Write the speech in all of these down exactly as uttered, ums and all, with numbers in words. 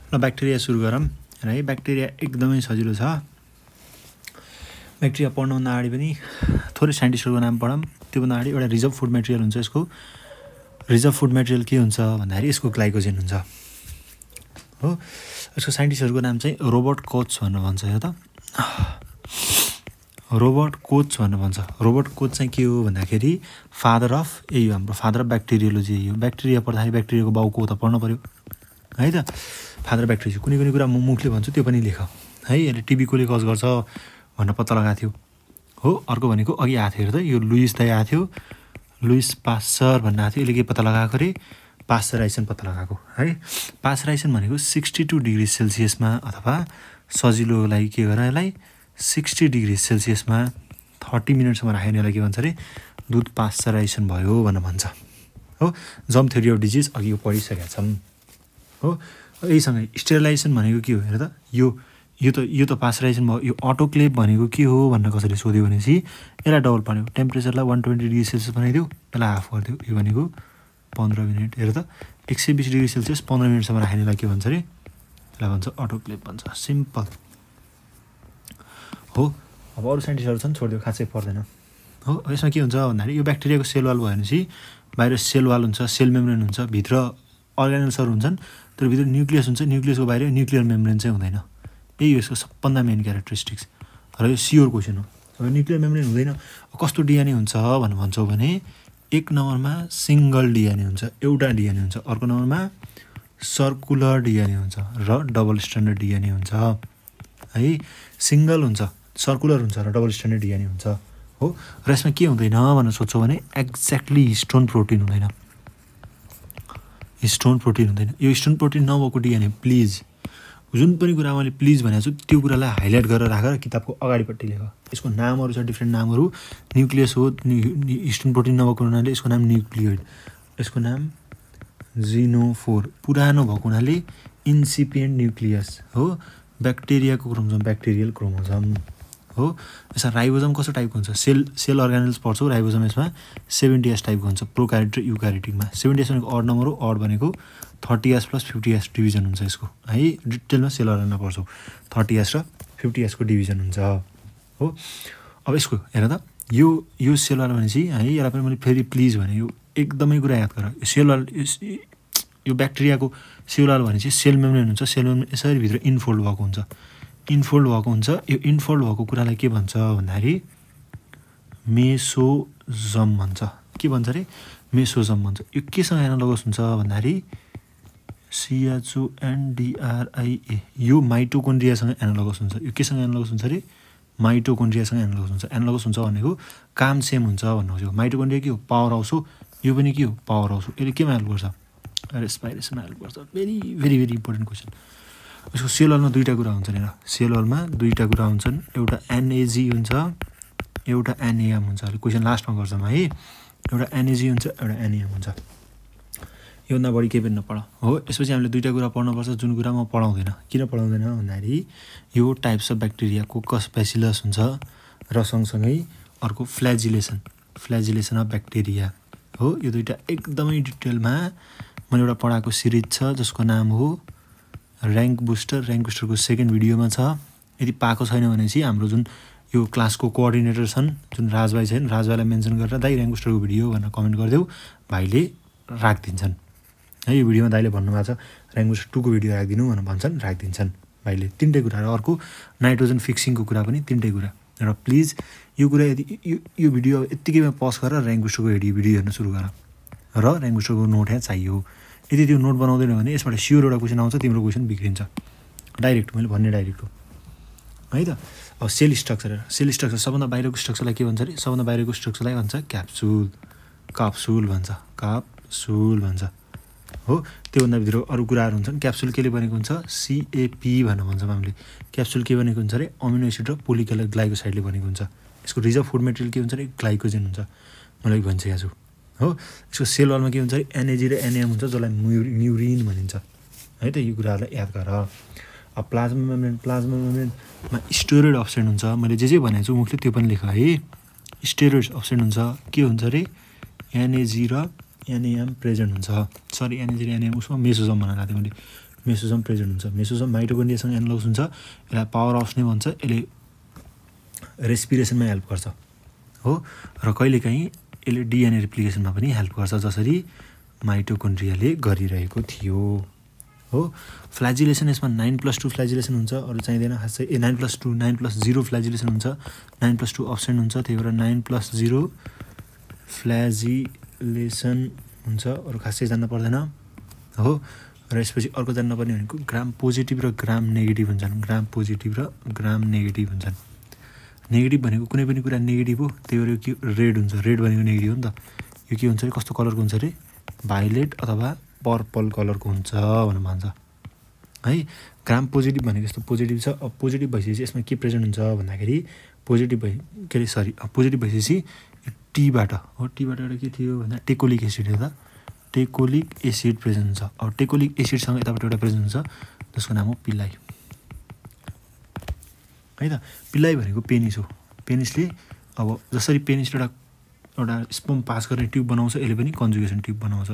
ल ब्याक्टेरिया सुरु गरौँ है। ब्याक्टेरिया एकदमै सजिलो छ। ब्याक्टेरिया पढ्नुभन्दा अगाडि पनि थोरै साइन्टिस्टहरूको नाम पढौँ। त्योभन्दा अगाडि एउटा रिजर्भ फुड मेटेरियल हुन्छ। यसको रिजर्भ फुड मेटेरियल के हुन्छ भन्दाखेरि यसको ग्लाइकोजेन हुन्छ हो। यसको साइन्टिस्टहरूको नाम चाहिँ रोबर्ट कोच भनेर भन्छ। यो त रोबर्ट कोच भनेर भन्छ। रोबर्ट कोच चाहिँ के हो भन्दाखेरि फादर अफ यही हो हाम्रो फादर अफ ब्याक्टेरियोलोजी। यो ब्याक्टेरिया पढ्दाखेरि ब्याक्टेरियाको बाउको त पढ्न पऱ्यो है त। फादर अफ ब्याक्टेरिया कुनै कुनै कुरा म मुखले भन्छु त्यो पनि लेख है। यसले टिबी कसले कज गर्छ भनेर पत्ता लगाएको थियो हो। अर्को भनेको अघि आएको थियो हेर त, यो लुइस दाइ आएको थियो, लुइस पास्चर भन्ने आएको थियो। यसले के पत्ता लगाएको अरे पास्चराइजेसन पत्ता लगाएको है। पास्चराइजेसन भनेको सिक्सटी टू डिग्री सेल्सियसमा अथवा सजिलोको लागि के गर यसलाई सिक्सटी डिग्री सेल्सियसमा थर्टी मिनटसम्म राख्यो भने यसलाई के भन्छ अरे दुध पास्चराइजेसन भयो भनेर भन्छ हो। जर्म थ्योरी अफ डिजिज अघि यो पढिसकेका छौँ हो। यहीसँगै स्टेरिलाइजेसन भनेको के हो हेर त। यो यो त यो त पास्चराइजेसन भयो। यो अटोक्लेभ भनेको के हो भनेर कसरी सोध्यो भनेपछि यसलाई डबल पार्यो। टेम्परेचरलाई वान ट्वेन्टी डिग्री सेल्सियस बनाइदियो, यसलाई हाफ गरिदियो। यो भनेको पन्ध्र मिनट हेर त। एक सय बिस डिग्री सेल्सियस पन्ध्र मिनटसम्म राख्नेलाई के भन्छ अरे यसलाई भन्छ अटोक्लेभ भन्छ। सिम्पल हो। अब अरू साइन्टिस्टहरू छन् छोडिदियो, खासै पर्दैन हो। यसमा के हुन्छ भन्दाखेरि यो ब्याक्टेरियाको सेल वाल भयो भनेपछि बाहिर सेल वाल हुन्छ, सेल मेम्ब्रेन हुन्छ, भित्र अर्गानल्सहरू हुन्छन्, तर भित्र न्युक्लियस हुन्छ। न्युक्लियसको बाहिर न्युक्लियर मेम्ब्रेन चाहिँ हुँदैन। यही हो यसको सबभन्दा मेन क्यारेक्टरिस्टिक्स र यो सियोर क्वेसन हो। अब न्युक्लियर मेम्ब्रेन हुँदैन कस्तो डिएनए हुन्छ भनेर भन्छौँ भने एक नम्बरमा सिङ्गल डिएनए हुन्छ, एउटा डिएनए हुन्छ। अर्को नम्बरमा सर्कुलर डिएनए हुन्छ र डबल स्ट्यान्डर्ड डिएनए हुन्छ है। सिङ्गल हुन्छ, सर्कुलर हुन्छ र डबल स्ट्यान्डर्ड डिएनए हुन्छ हो। र यसमा के हुँदैन भनेर सोध्छौँ भने एक्ज्याक्टली हिस्टोन प्रोटिन हुँदैन। हिस्टोन प्रोटिन हुँदैन। यो हिस्टोन प्रोटिन नभएको डिएनए प्लिज जुन पनि कुरा मैले प्लिज भनेको छु त्यो कुरालाई हाइलाइट गरेर राखेर किताबको अगाडिपट्टि लेख। यसको नामहरू छ डिफ्रेन्ट नामहरू। न्युक्लियस हो, हिस्टोन प्रोटिन नभएको हुनाले यसको नाम न्युक्लियोइड, यसको नाम जिनोफोर। पुरानो भएको हुनाले इन्सिपिएन्ट न्युक्लियस हो। ब्याक्टेरियाको क्रोमोजोम ब्याक्टेरियल क्रोमोजोम हो। यसमा राइबोजोम कस्तो टाइपको हुन्छ सेल सेल अर्गानल्स पढ्छौँ। राइबोजोम यसमा सेभेन्टी एस टाइपको हुन्छ प्रोक्यारियोट र युक्यारियोटिकमा। सेभेन्टी एस भनेको अड नम्बर हो। अड भनेको thirty S plus fifty S division हुन्छ यसको है। डिटेलमा सेल अर्गानमा पढ्छौँ। थर्टी एस र फिफ्टी एसको डिभिजन हुन्छ हो। अब यसको हेर त यो यो सेल वाल भनेपछि है यसलाई पनि मैले फेरि प्लिज भने यो एकदमै कुरा याद गर। यो सेल वाल यो ब्याक्टेरियाको सेल वाल भनेपछि सेल मेम्ब्रेन हुन्छ। सेल मेम्ब्रेन यसरी भित्र इनफोल्ड भएको हुन्छ। इनफोल्ड भएको हुन्छ। यो इनफोल्ड भएको कुरालाई के भन्छ भन्दाखेरि मेसोजम भन्छ। के भन्छ अरे मेसोजम भन्छ। यो केसँग एनालोगस हुन्छ भन्दाखेरि सिएचओएनडिआरआइए यो माइटोकोन्ड्रियासँग एनालोगस हुन्छ। यो केसँग एनालोगस हुन्छ अरे माइटोकोन्ड्रियासँग एनालोगस हुन्छ। एनालोगस हुन्छ भनेको काम सेम हुन्छ भन्नु खोजेको। माइटोकोन्ड्रिया के हो पावर हाउस हो। यो पनि के हो पावर हाउस हो। यसले केमा हेल्प गर्छ रेस्पाइरेसनमा हेल्प गर्छ। Very very very important question. यसको सेल वालमा दुईवटा कुरा हुन्छन् हेर। सेल वालमा दुईवटा कुरा हुन्छन्। एउटा एनएजी हुन्छ, एउटा एनएएम हुन्छ। अहिले क्वेसन लास्टमा गर्छौँ है। एउटा एनएजी हुन्छ, एउटा एनएएम हुन्छ। योभन्दा बढी केही पनि नपढ हो। यसपछि हामीले दुईवटा कुरा पढ्नुपर्छ जुन कुरा म पढाउँदैन। किन पढाउँदैन भन्दाखेरि यो types of bacteria coccus bacillus हुन्छ र सँगसँगै अर्को फ्ल्याजिलेसन फ्ल्याजिलेसन अफ ब्याक्टेरिया हो। यो दुईवटा एकदमै डिटेलमा मैले एउटा पढाएको सिरिज छ जसको नाम हो ऱ्याङ्क बुस्टर। ऱ्याङ्क बुस्टरको सेकेन्ड भिडियोमा छ। यदि पाएको छैन भनेपछि हाम्रो जुन यो क्लासको कोअर्डिनेटर छन् जुन राजभाइ छन्, राजभाइलाई मेन्सन गरेर दाइ ऱ्याङ्क बुस्टरको भिडियो भनेर कमेन्ट गरिदेऊ, भाइले राखिदिन्छन् है। यो भिडियोमा दाइले भन्नुभएको छ ऱ्याङ्क बुस्टर टूको भिडियो राखिदिनु भनेर भन्छन्, राखिदिन्छन् भाइले। तिनटै कुरा र अर्को नाइट्रोजन फिक्सिङको कुरा पनि तिनटै कुरा। र प्लिज यो कुरा यदि यो यो भिडियो यत्तिकैमा पज गरेर ऱ्याङ्क बुस्टरको भिडियो भिडियो हेर्न सुरु गर र ऱ्याङ्क बुस्टरको नोट यहाँ चाहियो। यदि त्यो नोट बनाउँदैन भने यसबाट स्योर एउटा क्वेसन आउँछ, तिम्रो क्वेसन बिग्रिन्छ डाइरेक्ट। मैले भन्ने डाइरेक्ट हो है त। अब सेल स्ट्रक्चर सेल स्ट्रक्चर सबभन्दा बाहिरको स्ट्रक्चरलाई के भन्छ अरे सबभन्दा बाहिरको स्ट्रक्चरलाई भन्छ क्याप्सुल काप्सुल भन्छ काप्सुल भन्छ हो। त्योभन्दा भित्र अरू कुराहरू हुन्छन्। क्याप्सुल केले बनेको हुन्छ सिएपी भनेर भन्छौँ हामीले। क्याप्सुल के बनेको हुन्छ अरे अमिनो एसिड र पोलिकल ग्लाइकोसाइडले बनेको हुन्छ। यसको रिजर्भ फुड मेटेरियल के हुन्छ अरे ग्लाइकोजेन हुन्छ। मैले भनिसकेको छु हो। यसको सेल वालमा के हुन्छ अरे एनएजी र एनएएम हुन्छ जसलाई म्युरिन भनिन्छ है त। यो कुराहरूलाई याद गर। अब प्लाज्मा मेम्ब्रेन प्लाज्मा मेम्ब्रेनमा स्टेरोइड अब्सेन्ट हुन्छ। मैले जे जे भनेको छु मुखले त्यो पनि लेख है। स्टेरोइड अब्सेन्ट हुन्छ। के हुन्छ अरे एनएजी र एनएएम प्रेजेन्ट हुन्छ। सरी एनएजी र एनएएम उसमा मेसोजम भनेको थिएँ मैले। मेसोसोम प्रेजेन्ट हुन्छ। मेसोसोम माइटोकन्ड्रियासँग एनालगस हुन्छ, यसलाई पावर हाउस नै भन्छ, यसले रेस्पिरेसनमा हेल्प गर्छ हो, र कहिलेकाहीँ यसले डिएनए रिप्लिकेसनमा पनि हेल्प गर्छ, जसरी माइटोकन्ड्रियाले गरिरहेको थियो हो। फ्ल्याजिलेसन यसमा नाइन प्लस टू फ्ल्याजिलेसन हुन्छ, अरू चाहिँदैन खासै। A nine plus two nine plus zero flagellation हुन्छ, नाइन प्लस टू अब्सेन्ट हुन्छ, त्यही भएर नाइन प्लस जिरो फ्ल्याजिलेसन हुन्छ, अरू खासै जान्न पर्दैन हो। र यसपछि अर्को जान्नुपर्ने भनेको ग्राम पोजिटिभ र ग्राम नेगेटिभ हुन्छन्। ग्राम पोजिटिभ र ग्राम नेगेटिभ हुन्छन्। नेगेटिभ भनेको कुनै पनि कुरा नेगेटिभ हो, त्यही भएर के रेड हुन्छ, रेड भनेको नेगेटिभ हो नि त। यो के हुन्छ अरे, कस्तो कलरको हुन्छ अरे, भाइलेट अथवा पर्पल कलरको हुन्छ भनेर भन्छ है। ग्राम पोजिटिभ भनेको यस्तो पोजिटिभ छ। अब पोजिटिभ भइसकेपछि यसमा के प्रेजेन्ट हुन्छ भन्दाखेरि, पोजिटिभ भइ के अरे सरी पोजिटिभ भइसकेपछि टीबाट हो, टीबाट एउटा के थियो भन्दा टेकोलिक एसिड हो त, टेकोलिक एसिड प्रेजेन्ट हुन्छ। अब टेकोलिक एसिडसँग यताबाट एउटा प्रेजेन्ट हुन्छ, जसको नाम हो पिल्लाई है त। पिल्लाई भनेको पेनिस हो। पेनिसले अब जसरी पेनिसले एउटा एउटा स्पर्म पास गर्ने ट्युब बनाउँछ, यसले पनि कन्जुगेसन ट्युब बनाउँछ,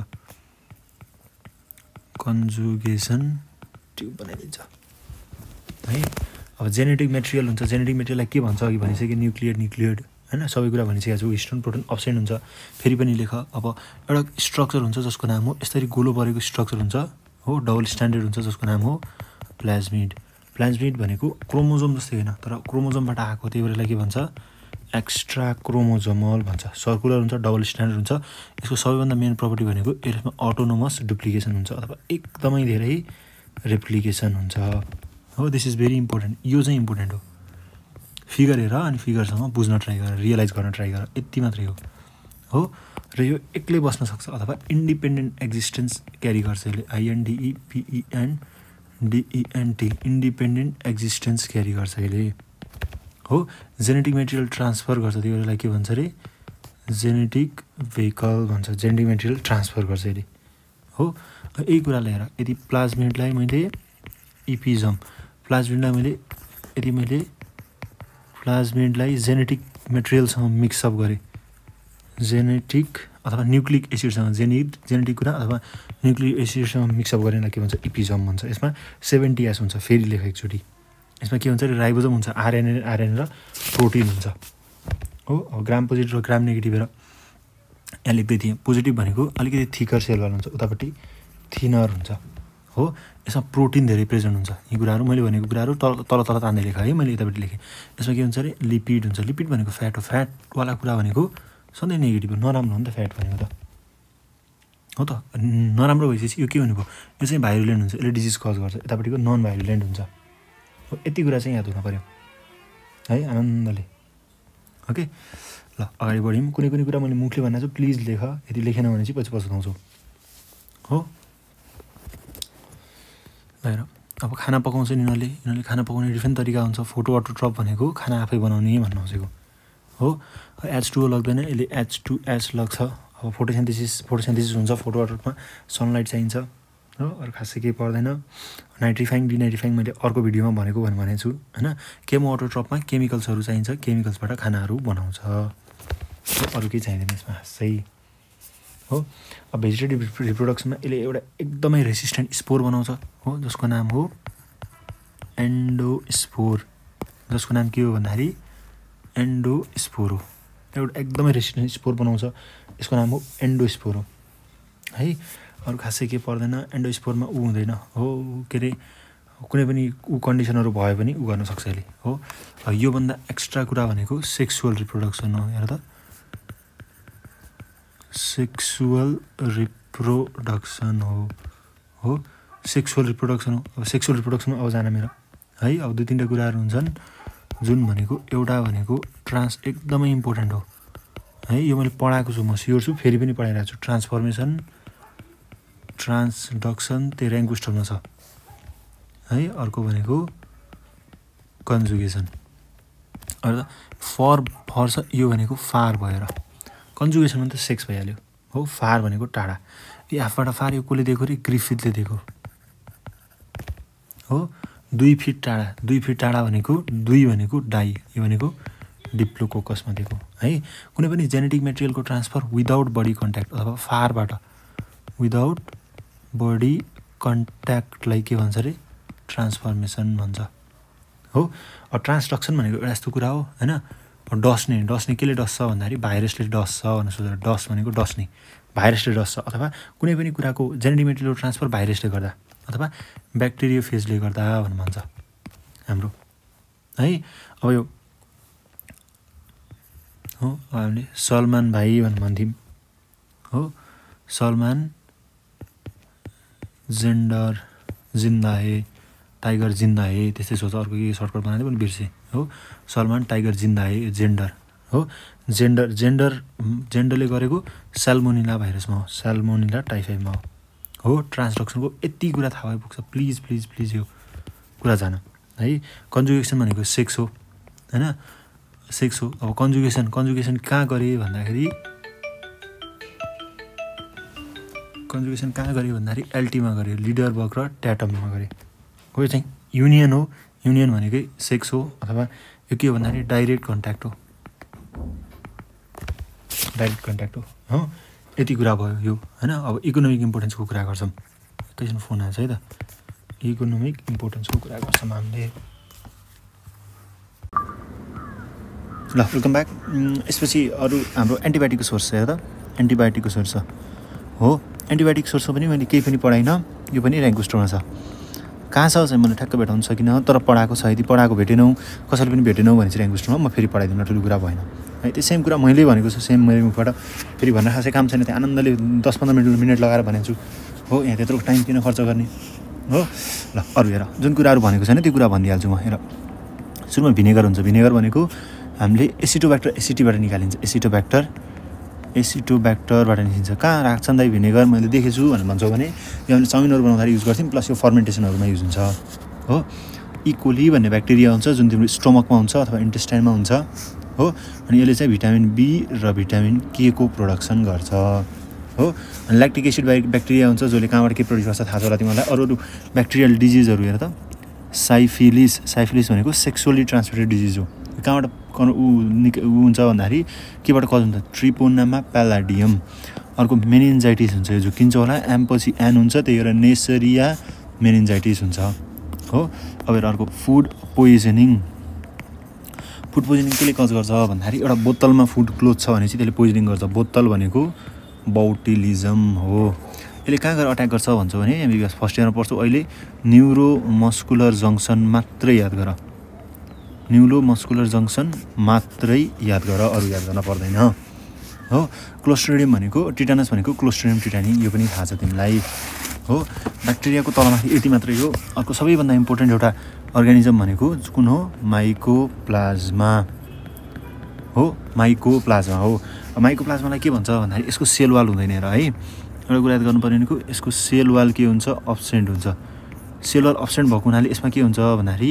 कन्जुगेसन ट्युब बनाइदिन्छ है। अब जेनेटिक मेटेरियल हुन्छ। जेनेटिक मेटेरियललाई के भन्छ अघि भनिसकेँ, न्युक्लियड न्युक्लियड होइन, सबै कुरा भनिसकेको छु। हिस्टोन प्रोटोन अब्सेन्ट हुन्छ, फेरि पनि लेख। अब एउटा स्ट्रक्चर हुन्छ जसको नाम हो, यसरी गोलो परेको स्ट्रक्चर हुन्छ हो, डबल स्ट्यान्डर्ड हुन्छ, जसको नाम हो प्लाज्मिड। प्लाज्मिड भनेको क्रोमोजोम जस्तै होइन, तर क्रोमोजोमबाट आएको, त्यही भएर यसलाई के भन्छ, एक्स्ट्रा क्रोमोजोमल भन्छ। सर्कुलर हुन्छ, डबल स्ट्यान्डर्ड हुन्छ। यसको सबैभन्दा मेन प्रपर्टी भनेको यसमा अटोनोमस डुप्लिकेसन हुन्छ, अथवा एकदमै धेरै रेप्लिकेसन हुन्छ हो। This is very important. यो चाहिँ इम्पोर्टेन्ट हो। फिगर हेर अनि फिगरसँग बुझ्न ट्राई गर, रियलाइज गर्न ट्राई गर, यति मात्रै हो हो। र यो एक्लै बस्न सक्छ, अथवा इन्डिपेन्डेन्ट एक्जिस्टेन्स क्यारी गर्छ यसले, आइएनडिइपिइएन डिइएनटी, इन्डिपेन्डेन्ट एक्जिस्टेन्स क्यारी गर्छ यसले हो। जेनेटिक मेटेरियल ट्रान्सफर गर्छ, त्यो बेलालाई के भन्छ अरे, जेनेटिक भेहिकल भन्छ। जेनेटिक मेटेरियल ट्रान्सफर गर्छ यसले हो। यही कुरालाई हेर, यदि प्लाज्मिडलाई मैले इपिजम, प्लाज्मिडलाई मैले यदि मैले प्लाज्मिडलाई जेनेटिक मेटेरियलसँग मिक्सअप गरेँ, जेनेटिक अथवा न्युक्लिक एसिडसँग, जेनेटिक जेनेटिक कुरा अथवा न्युक्लिक एसिडसँग मिक्सअप गरेर के भन्छ, इपिजम भन्छ। यसमा सेभेन्टी एस हुन्छ, फेरि लेख एकचोटि। यसमा के हुन्छ अरे, राइबोजम हुन्छ, आरएनए आरएनए र प्रोटिन हुन्छ हो। अब ग्राम पोजिटिभ र ग्राम नेगेटिभ हेर, यहाँ लेख्दै थिएँ। पोजिटिभ भनेको अलिकति थिकर सेलवाल हुन्छ, उतापट्टि थिनर हुन्छ हो। यसमा प्रोटिन धेरै प्रेजेन्ट हुन्छ। यी कुराहरू मैले भनेको कुराहरू तल तल तल तान्दै लेख है, मैले यतापट्टि लेखेँ। यसमा के हुन्छ अरे, लिपिड हुन्छ। लिपिड भनेको फ्याट हो। फ्याटवाला कुरा भनेको सधैँ नेगेटिभ हो, नराम्रो हो नि त फ्याट भनेको त हो त। नराम्रो भइसकेपछि यो के भनेको, यो चाहिँ भाइरुलेन्ट हुन्छ, यसले डिजिज कज गर्छ। यतापट्टिको नन भाइरुलेन्ट हुन्छ हो। यति कुरा चाहिँ याद हुन पऱ्यो है आनन्दले। ओके ल, अगाडि बढ्यौँ। कुनै कुनै कुरा मैले मुखले भनेको छु, प्लिज लेख। यदि लेखेन भने चाहिँ पछि पछुताउँछु हो। हेर, अब खाना पकाउँछ नि यिनीहरूले, यिनीहरूले खाना पकाउने डिफ्रेन्ट तरिका हुन्छ। फोटो अटोट्रप भनेको खाना आफै बनाउने भन्नु खोजेको हो। एच टू ओ लाग्दैन, यसले एच टू एच लाग्छ। अब फोटोसिन्थेसिस फोटोसिन्थेसिस हुन्छ, फोटो अटोट्रपमा सनलाइट चाहिन्छ हो, अरू खासै केही पर्दैन। नाइट्रिफाइङ डिनाइट्रिफाइङ मैले अर्को भिडियोमा भनेको भनेको भनेको छु होइन। केमो अटोट्रपमा केमिकल्सहरू चाहिन्छ, केमिकल्सबाट खानाहरू बनाउँछ, अरू केही चाहिँदैन यसमा खासै हो। अब भेजिटेटिभ रिप्रोडक्सनमा यसले एउटा एकदमै रेसिस्टेन्ट स्पोर बनाउँछ हो, जसको नाम हो एन्डोस्पोर। जसको नाम के हो भन्दाखेरि एन्डोस्पोर हो। एउटा एकदमै रेसिस्टेन्ट स्पोर बनाउँछ, यसको नाम हो एन्डोस्पोर हो है। अरू खासै केही पर्दैन। एन्डोस्पोरमा ऊ हुँदैन हो, के अरे कुनै पनि ऊ कन्डिसनहरू भयो भने ऊ गर्न सक्छ यसले हो। योभन्दा एक्स्ट्रा कुरा भनेको सेक्सुअल रिप्रोडक्सन हो। हेर त, सेक्सुअल रिप्रोडक्सन हो हो सेक्सुअल रिप्रोडक्सन हो। अब सेक्सुअल रिप्रोडक्सनमा अब जान मेरो है। अब दुई तिनवटा कुराहरू हुन्छन्, जुन भनेको एउटा भनेको ट्रान्स एकदमै इम्पोर्टेन्ट हो है। यो मैले पढाएको छु, म स्योर छु, फेरि पनि पढाइरहेको छु। ट्रान्सफर्मेसन, ट्रान्सडक्सन, त्यो ऱ्याङ्कुस्टरमा छ है। अर्को भनेको कन्जुगेसन। अरू त फर फर छ, यो भनेको फार भयो र। कन्जुगेसन भने त सेक्स भइहाल्यो हो। फार भनेको टाढा। यो हाफबाट फार यो कसले दिएको अरे, ग्रिफिथले दिएको हो। दुई फिट टाढा, दुई फिट टाढा भनेको दुई भनेको डाई, यो भनेको डिप्लोकोकसमा दिएको है। कुनै पनि जेनेटिक मेटेरियलको ट्रान्सफर विदाउट बडी कन्ट्याक्ट अथवा फारबाट, विदाउट बडी कन्ट्याक्टलाई के भन्छ अरे ट्रान्सफर्मेसन भन्छ हो। अब ट्रान्सडक्सन भनेको एउटा यस्तो कुरा हो होइन। डस्ने डस्ने केले डस्छ भन्दाखेरि भाइरसले डस्छ भनेर सोच्दा डस भनेको डस्ने भाइरसले डस्छ अथवा कुनै पनि कुराको जेनेटिक मेटेरियल ट्रान्सफर भाइरसले गर्दा अथवा ब्याक्टेरियोफेजले गर्दा भनेर भन्छ हाम्रो है। अब यो हो हामीले सलमान भाइ भनेर भन्थ्यौँ हो। सलमान जेन्डर जिन्दा हे टाइगर जिन्दा हे त्यस्तै सोच अर्को के सर्टकट बनाएर पनि बिर्सेँ हो। सलमान टाइगर जिन्दा हे जेन्डर हो। जेन्डर जेन्डर जेन्डरले गरेको साल्मोनिला भाइरसमा हो साल्मोनिला टाइफाइडमा हो हो। ट्रान्सडक्सनको यति कुरा थाहा भए पुग्छ प्लिज प्लिज प्लिज यो कुरा जान है। कन्जुगेसन भनेको सेक्स हो होइन सेक्स हो। अब कन्जुगेसन कन्जुगेसन कहाँ गरेँ भन्दाखेरि कन्जुगेसन कहाँ गरेँ भन्दाखेरि एलटीमा गरेँ लिडर वर्ग र ट्याटममा गरेँ हो। यो चाहिँ युनियन हो। युनियन भनेकै सेक्स हो अथवा यो के हो भन्दाखेरि डाइरेक्ट कन्ट्याक्ट हो डाइरेक्ट कन्ट्याक्ट हो हो। यति कुरा भयो यो होइन। अब इकोनोमिक इम्पोर्टेन्सको कुरा गर्छौँ एकैछिन फोन आएछ है त। इकोनोमिक इम्पोर्टेन्सको कुरा गर्छौँ हामीले ल वेलकम ब्याक। यसपछि अरू हाम्रो एन्टिबायोटिकको सोर्स छ हेर त एन्टिबायोटिकको सोर्स छ हो। एन्टिबायोटिक सोर्समा पनि मैले केही पनि पढाइनँ यो पनि ऱ्याङ्क बुस्टरमा छ। कहाँ छ चाहिँ मैले ठ्याक्क भेटाउन सकिनँ तर पढाएको छ यदि पढाएको भेटेनौ कसैले पनि भेटेनौ भने चाहिँ ऱ्याङ्क बुस्टरमा म फेरि पढाइदिउँ ठुलो कुरा भएन है। त्यो सेम कुरा मैले भनेको छु सेम मैले मुखबाट फेरि भन्न खासै काम छैन त्यहाँ आनन्दले दस पन्ध्र मिनट मिनट लगाएर भनेको छु हो। यहाँ त्यत्रो टाइम किन खर्च गर्ने हो। ल अरू हेर जुन कुराहरू भनेको छैन त्यो कुरा भनिदिइहाल्छु म हेर। सुरुमा भिनेगर हुन्छ भिनेगर भनेको हामीले एसिटोब्याक्टर एसिटीबाट निकालिन्छ एसिटोब्याक्टर एसिटोब्याक्टरबाट निस्किन्छ। कहाँ राख्छन् दाइ भिनेगर मैले देखेछु भनेर भन्छौँ भने यो हामीले चाउमिनहरू बनाउँदाखेरि युज गर्थ्यौँ प्लस यो फर्मेन्टेसनहरूमा युज हुन्छ हो। इकोली भन्ने ब्याक्टेरिया हुन्छ जुन तिम्रो स्टोमकमा हुन्छ अथवा इन्टेस्टाइनमा हुन्छ हो। अनि यसले चाहिँ भिटामिन बी र भिटामिन के को प्रोडक्सन गर्छ हो। अनि ल्याक्टिक एसिड ब्याक्टेरिया हुन्छ जसले कहाँबाट के प्रड्युस गर्छ थाहा छ होला तिमीलाई। अरू अरू ब्याक्टेरियल डिजिजहरू हेर त साइफिलिस साइफिलिस भनेको सेक्सुअली ट्रान्समिटेड डिजिज हो। कहाँबाट ऊ निक ऊ हुन्छ भन्दाखेरि केबाट कज हुन्छ ट्रिपोनामा प्यालाडियम। अर्को मेनिन्जाइटिस हुन्छ यो झुकिन्छ होला एम पछि एन हुन्छ त्यही भएर नेसरिया मेनिन्जाइटिस हुन्छ हो। अब अर्को फुड पोइजनिङ फुड पोइजनिङ केले कज गर्छ भन्दाखेरि एउटा बोतलमा फुड क्लोज छ भने चाहिँ त्यसले पोइजनिङ गर्छ। बोतल भनेको बाउटिलिजम हो। यसले कहाँ गएर अट्याक गर्छ भन्छ भने एमबिबिएस फर्स्ट इयरमा पढ्छौँ अहिले न्युरो मस्कुलर जङ्सन मात्रै याद गर न्युरो मस्कुलर जङ्सन मात्रै याद गर अरू याद गर्न पर्दैन हो। क्लोस्ट्रिडियम भनेको टिटानस भनेको क्लोस्ट्रिडियम टिटानी यो पनि थाहा छ तिमीलाई हो। ब्याक्टेरियाको तलमाथि यति मात्रै हो। अर्को सबैभन्दा इम्पोर्टेन्ट एउटा अर्गानिजम भनेको कुन हो माइकोप्लाज्मा हो माइकोप्लाज्मा हो। माइकोप्लाज्मालाई के भन्छ भन्दाखेरि यसको सेल वाल हुँदैन र है। एउटा कुरा याद गर्नुपर्ने भनेको यसको सेल वाल के हुन्छ अब्सेन्ट हुन्छ। सेल वाल अब्सेन्ट भएको हुनाले यसमा के हुन्छ भन्दाखेरि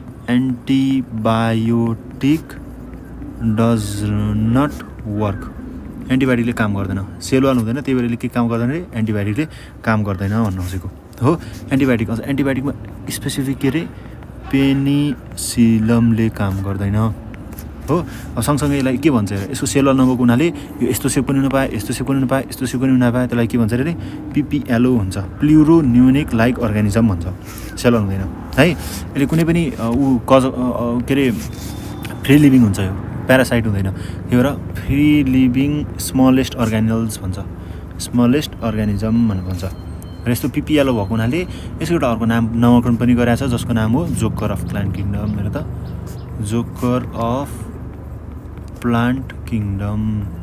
एन्टिबायोटिक डज नट वर्क एन्टिबायोटिकले काम गर्दैन। सेल वाल हुँदैन त्यही भएर के काम गर्दैन अरे एन्टिबायोटिकले काम गर्दैन भन्नु खोजेको हो। एन्टिबायोटिक अझ एन्टिबायोटिकमा स्पेसिफिक के अरे पेनिसिलमले काम गर्दैन हो। अब सँगसँगै यसलाई के भन्छ अरे यसको सेल वाल नभएको हुनाले यो यस्तो सेप पनि हुन पाए यस्तो सेप पनि हुन पाए यस्तो सेप पनि हुन पाए त्यसलाई के भन्छ अरे पिपिएलओ हुन्छ प्लुरो न्युनिक लाइक अर्गानिजम भन्छ। सेल वाल हुँदैन है। यसले कुनै पनि ऊ कज के अरे फ्री लिभिङ हुन्छ यो प्यारासाइट हुँदैन त्यही भएर फ्री लिभिङ स्मलेस्ट अर्गानिजम्स भन्छ स्मलेस्ट अर्गानिजम भनेर भन्छ। र यस्तो पिपिएलओ भएको हुनाले यसको एउटा अर्को नाम नामाकरण पनि गरेको छ जसको नाम हो जोकर अफ प्लान्ट किङडम हेर त joker of plant kingdom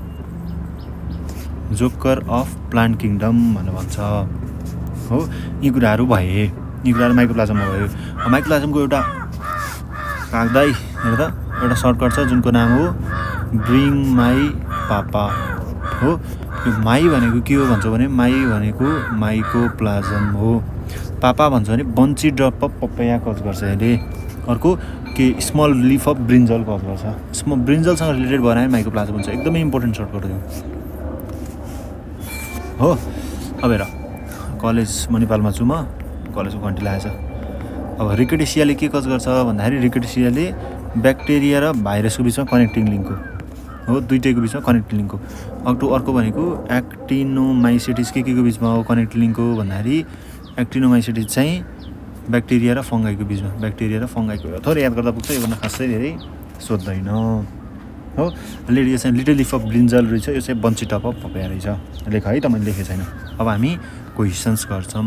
joker of plant kingdom भनेर भन्छ हो। यी कुराहरू भए यी कुराहरू माइकोप्लाज्ममा भयो। माइकोप्लाज्मको एउटा कागदाई हेर त एउटा सर्टकट छ जुनको नाम हो ब्रिङ माई पापा हो। यो माई भनेको के हो भन्छ भने माई भनेको माइकोप्लाज्म हो। पापा भन्छ भने bunchy drop of papaya cause गर्छ यसले। अर्को के small leaf of brinjal cause गर्छ। स्मल ब्रिन्जलसँग रिलेटेड भएर माइकोप्लाज्म हुन्छ एकदमै इम्पोर्टेन्ट सर्टकट हो। अब हेर कलेज म नेपालमा छु म कलेजको घन्टी लागेछ। अब रिकेटेसियाले के कज गर्छ भन्दाखेरि रिकेटेसियाले ब्याक्टेरिया र भाइरसको बिचमा कनेक्टिङ लिङ्क हो हो दुइटैको बिचमा कनेक्टिङ लिङ्क हो। अर्को अर्को भनेको एक्टिनोमाइसिटिस के के को बिचमा हो कनेक्टिङ लिङ्क हो भन्दाखेरि एक्टिनोमाइसिटिस चाहिँ ब्याक्टेरिया र फङ्गाईको बिचमा ब्याक्टेरिया र फङ्गाईको थोरै याद गर्दा पुग्छ योभन्दा खासै धेरै सोध्दैन हो। लेडी चाहिँ लिटल लिफ अफ ब्रिन्जल रहेछ यो चाहिँ बन्ची टप अफ पपाया रहेछ लेख है त मैले लेखेको छैन। अब हामी क्वेसन्स गर्छौँ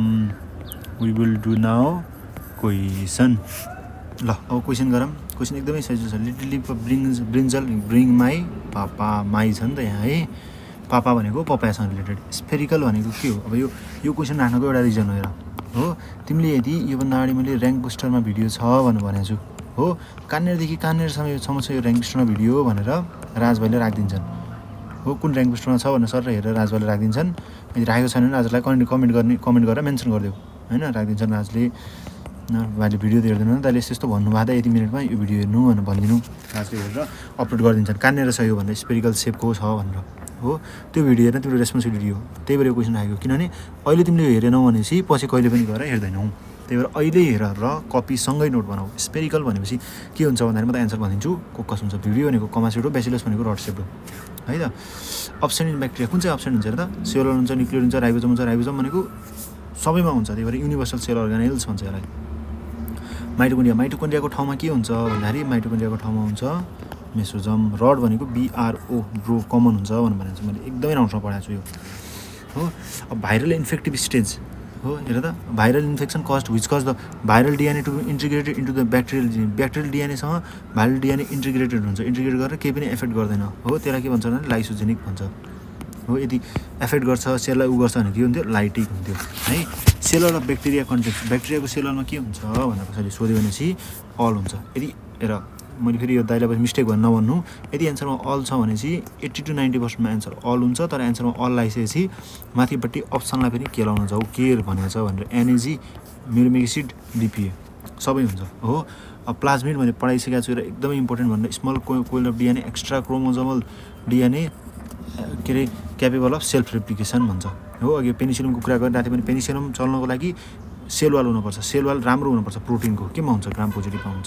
we will do now question ल अब क्वेसन गरौँ। क्वेसन एकदमै सजिलो छ लिटल लिफ अफ ब्रिन्ज brinjal bring my papa my छ नि त यहाँ है पापा भनेको पपायासँग रिलेटेड स्फेरिकल भनेको के हो अब यो यो क्वेसन राख्नुको एउटा रिजन हो हो तिमीले यदि योभन्दा अगाडि मैले ऱ्याङ्क बुस्टरमा भिडियो छ भनेर भनेको छु हो कान्नेरदेखि कान्नेरसम्म यो समस्या यो ऱ्याङ्क बुस्टरमा भिडियो भनेर राजभाइले राखिदिन्छन् हो कुन ऱ्याङ्क बुस्टरमा छ भनेर सर हेरेर राजभाइले राखिदिन्छन् यदि राखेको छैन भने राजलाई कमेन्ट कमेन्ट गर्ने कमेन्ट गरेर मेन्सन गरिदेऊ होइन राखिदिन्छन् राजले भाइले भिडियो त हेर्दैन तैँले यस्तो यस्तो भन्नुभएको यति मिनटमा यो भिडियो हेर्नु भनेर भनिदिनु राजले हेरेर अपलोड गरिदिन्छन् कान्नेर छ यो भनेर स्पेरिकल सेपको छ भनेर हो त्यो भिडियो हेर्न तिम्रो रेस्पोन्सिबिलिटी हो त्यही भएर यो क्वेसन राखेको किनभने अहिले तिमीले हेरेनौ भनेपछि पछि कहिले पनि गएर हेर्दैनौ त्यही भएर अहिले हेर र कपीसँगै नोट बनाऊ स्पेरिकल भनेपछि के हुन्छ भन्दाखेरि म त एन्सर भनिदिन्छु कोकस हुन्छ भिडियो भनेको कमासिड हो बेसिलस भनेको रड सेप हो है त अब्सेन्ट इन ब्याक्टेरिया कुन चाहिँ अब्सेन्ट हुन्छ हेर त सेलुलर हुन्छ न्युक्लियर हुन्छ राइबोसोम हुन्छ राइबोसोम भनेको सबैमा हुन्छ त्यही भएर युनिभर्सल सेल अर्गानेल्स भन्छ यसलाई माइटोकोन्ड्रिया माइटोकोन्ड्रियाको ठाउँमा के हुन्छ भन्दाखेरि माइटोकोन्ड्रियाको ठाउँमा हुन्छ मेसोजम रड भनेको बिआरओ ब्रो कमन हुन्छ भनेर भनेको छु मैले एकदमै राम्रोसँग पढाएको छु यो हो। अब भाइरल इन्फेक्टिभ स्टेज हो हेर त viral infection caused which cause the viral DNA to integrated into the bacterial DNA bacterial डिएनएसँग भाइरल डिएनए इन्टिग्रेटेड हुन्छ इन्टिग्रेट गरेर केही पनि एफेक्ट गर्दैन हो त्यसलाई के भन्छ भने लाइसोजेनिक भन्छ हो यदि एफेक्ट गर्छ सेललाई उ गर्छ भने के हुन्थ्यो लाइटिक हुन्थ्यो है। सेलर अफ ब्याक्टेरिया कन्टेन्ट ब्याक्टेरियाको सेलरमा के हुन्छ भनेर कसैले सोध्यो भनेपछि अल हुन्छ यदि हेर मैले फेरि यो दाइलाई पछि मिस्टेक भन्न नभन्नु यदि एन्सरमा अल छ भनेपछि एट्टी टु नाइन्टी पर्सेन्टमा एन्सर अल हुन्छ तर एन्सरमा अल लगाइसकेपछि माथिपट्टि अप्सनलाई पनि के लाउन जाऊ केयर भनेको छ भनेर एनएजी म्युरिक एसिड डिपिए सबै हुन्छ हो। अब प्लाज्मिड मैले पढाइसकेको छु र एकदमै इम्पोर्टेन्ट भनेर small coil of DNA extra chromosomal DNA के अरे क्यापेबल अफ सेल्फ रेप्लिकेसन भन्छ हो। अघि पेनिसिलमको कुरा गरिरहेको थिएँ भने पेनिसिलम चल्नको लागि सेलवाल हुनुपर्छ सेलवाल राम्रो हुनुपर्छ प्रोटिनको केमा हुन्छ ग्राम पोजिटिभमा हुन्छ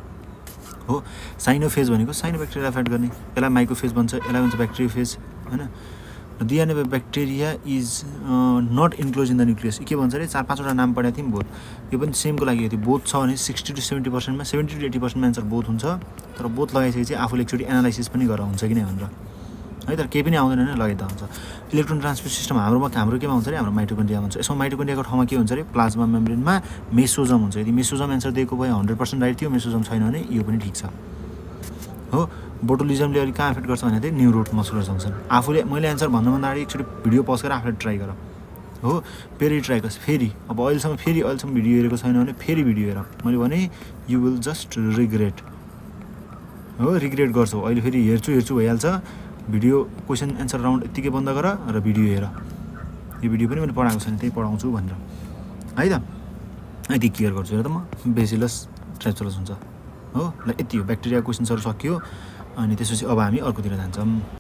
हो। साइनोफेज भनेको साइनो ब्याक्टेरिया एफेक्ट गर्ने यसलाई माइक्रोफेज भन्छ यसलाई भन्छ ब्याक्टेरियोफेज होइन। DNA bacteria is not enclose in the nucleus के भन्छ अरे चार पाँचवटा नाम पढाएको थियौँ बोथ यो पनि सेमको लागि यदि बोथ छ भने सिक्सटी टु सेभेन्टी पर्सेन्टमा सेभेन्टी टु एटी पर्सेन्टमा एन्सर बोथ हुन्छ तर बोथ लगाइसकेपछि आफूले एकचोटि एनालाइसिस पनि गरेर हुन्छ कि नै भनेर है तर केही पनि आउँदैन भने लगाइदिँदा हुन्छ। इलेक्ट्रोन ट्रान्सपोर्ट सिस्टम हाम्रोमा हाम्रो केमा हुन्छ अरे हाम्रो माइटोकोन्ड्रिया हुन्छ यसमा माइटोकोन्ड्रियाको ठाउँमा के हुन्छ अरे प्लाज्मा मेम्ब्रेनमा मेसोजम हुन्छ यदि मेसोजम एन्सर दिएको भए हन्ड्रेड पर्सेन्ट राइट थियो मेसोजम छैन भने यो पनि ठिक छ हो। बोटुलिजमले अलिक कहाँ एफेक्ट गर्छ भने चाहिँ न्युरोट मस्कुलर जङ्सन आफूले मैले एन्सर भन्नुभन्दा अगाडि एकचोटि भिडियो पज गरेर आफूले ट्राई गर हो फेरि ट्राई गर्छ फेरि अब अहिलेसम्म फेरि अहिलेसम्म भिडियो हेरेको छैन भने फेरि भिडियो हेर मैले भने यु विल जस्ट रिग्रेट हो रिग्रेट गर्छौ अहिले फेरि हेर्छु हेर्छु भइहाल्छ भिडियो क्वेसन एन्सर राउन्ड यत्तिकै बन्द गर र भिडियो हेर यो भिडियो पनि मैले पढाएको छैन त्यही पढाउँछु भनेर है त यति क्लियर गर्छु हेर त म बेसिलस ट्राइचोलस हुन्छ हो ल यति हो ब्याक्टेरिया क्वेसन्सहरू सकियो अनि त्यसपछि अब हामी अर्कोतिर जान्छौँ।